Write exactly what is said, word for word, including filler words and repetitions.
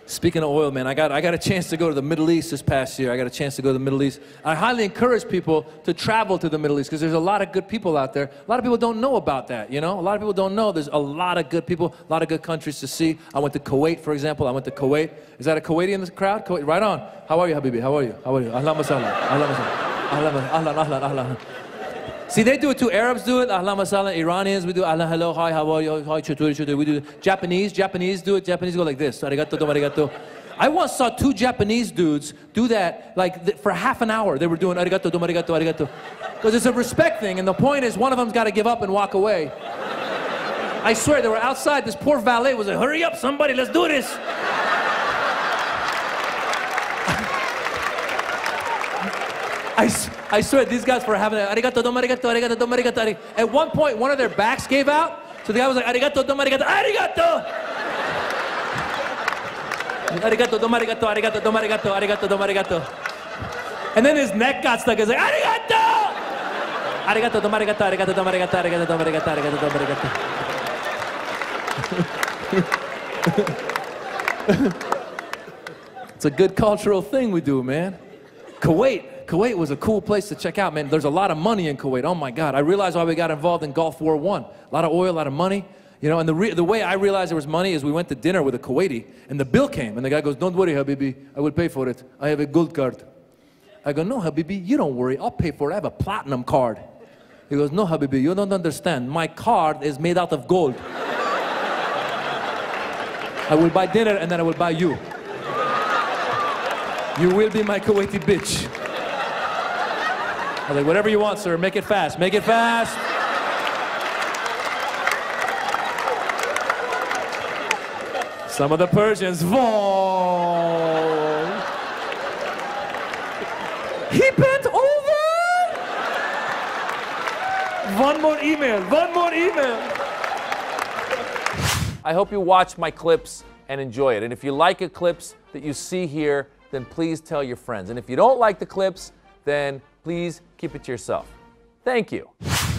Speaking of oil, man, I got, I got a chance to go to the Middle East this past year. I got a chance to go to the Middle East. I highly encourage people to travel to the Middle East because there's a lot of good people out there. A lot of people don't know about that, you know? A lot of people don't know there's a lot of good people, a lot of good countries to see. I went to Kuwait, for example. I went to Kuwait. Is that a Kuwaiti in the crowd? Kuwait, right on. How are you, Habibi? How are you? How are you? Ahlan wa sahlan. Ahlan wa sahlan. Ahlan, ahlan, ahlan. See, they do it too. Arabs do it. Ahlan wa sahlan. Iranians, we do ahlan, hello, hi, how are you? Hi, chuturi, chuturi. We do it. Japanese, Japanese do it. Japanese go like this. Arigato, dom arigato. I once saw two Japanese dudes do that like th for half an hour. They were doing arigato, dom arigato, arigato. Because it's a respect thing, and the point is one of them's got to give up and walk away. I swear, they were outside. This poor valet was like, hurry up, somebody, let's do this. I, I swear, these guys were having a arigato, dom arigato, arigato, dom arigato, arigato. At one point, one of their backs gave out, so the guy was like, arigato, dom arigato, arigato! Arigato, dom arigato, arigato, dom arigato, arigato, dom arigato. And then his neck got stuck. He's like, arigato! Arigato, dom arigato, arigato, dom arigato, arigato, dom arigato, arigato, dom arigato. It's a good cultural thing we do, man. Kuwait. Kuwait was a cool place to check out, man. There's a lot of money in Kuwait. Oh my God. I realized why we got involved in Gulf War One. A lot of oil, a lot of money. You know, and the, re the way I realized there was money is we went to dinner with a Kuwaiti, and the bill came, and the guy goes, don't worry, Habibi, I will pay for it. I have a gold card. I go, no, Habibi, you don't worry, I'll pay for it. I have a platinum card. He goes, no, Habibi, you don't understand. My card is made out of gold. I will buy dinner, and then I will buy you. You will be my Kuwaiti bitch. I was like, whatever you want, sir, make it fast, make it fast. Some of the Persians, Whoa. He bent over. One more email, one more email. I hope you watch my clips and enjoy it. And if you like the clips that you see here, then please tell your friends. And if you don't like the clips, then please keep it to yourself. Thank you.